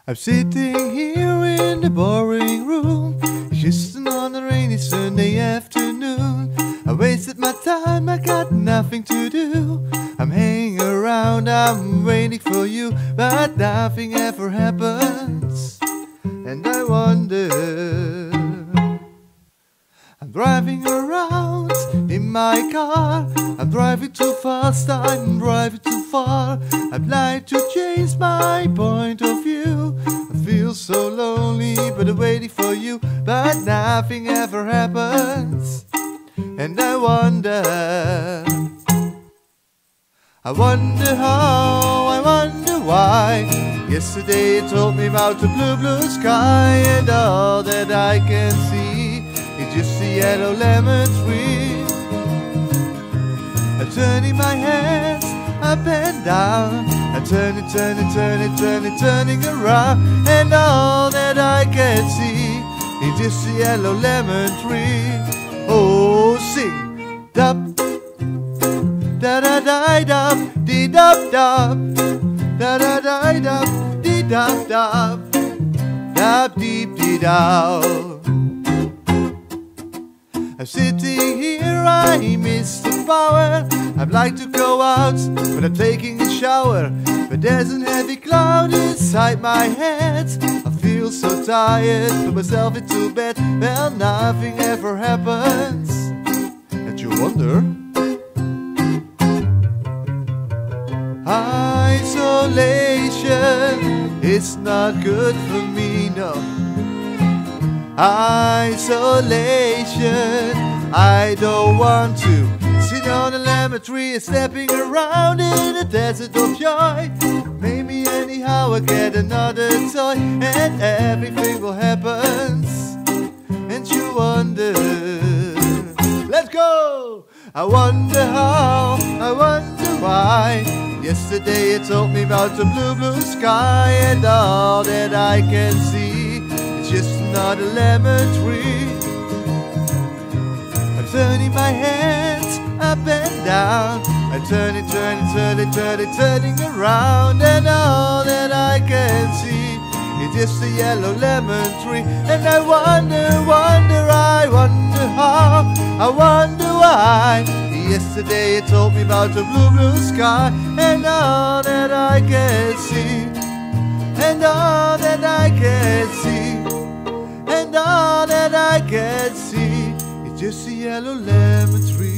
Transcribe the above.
I'm sitting here in the boring room, just on a rainy Sunday afternoon. I wasted my time, I got nothing to do. I'm hanging around, I'm waiting for you, but nothing ever happens. And I wonder, I'm driving around in my car. I'm driving too fast, I'm driving too far. I'd like to change my point of view. I feel so lonely, but I'm waiting for you, but nothing ever happens. And I wonder how, I wonder why. Yesterday you told me about the blue, blue sky, and all that I can see is just a yellow lemon tree. I'm turning my head up and down, I'm turning, turning, turning, turning, turning around, and all that I can see is just a yellow lemon tree. Oh, sing, dub, da da da dub, dee dub dub, da da da dub, dee dub dub, dub deep dee dub. I'm sitting here, I miss the power. I'd like to go out, but I'm taking a shower. But there's a heavy cloud inside my head. I feel so tired, put myself into bed. Well, nothing ever happens. And you wonder, isolation is not good for me, no. Isolation, I don't want to sit on a lemon tree and stepping around in a desert of joy. Maybe anyhow I get another toy and everything will happen. And you wonder, let's go! I wonder how, I wonder why. Yesterday you told me about the blue, blue sky, and all that I can see is just another lemon tree. I'm turning my hands up and down, I'm turning, turning, turning, turning, turning around, and all that I can see is just a yellow lemon tree. And I wonder, wonder, I wonder how, I wonder why. Yesterday you told me about the blue, blue sky, and all that I can see, and all that I can see, and all that I can see is just a yellow lemon tree.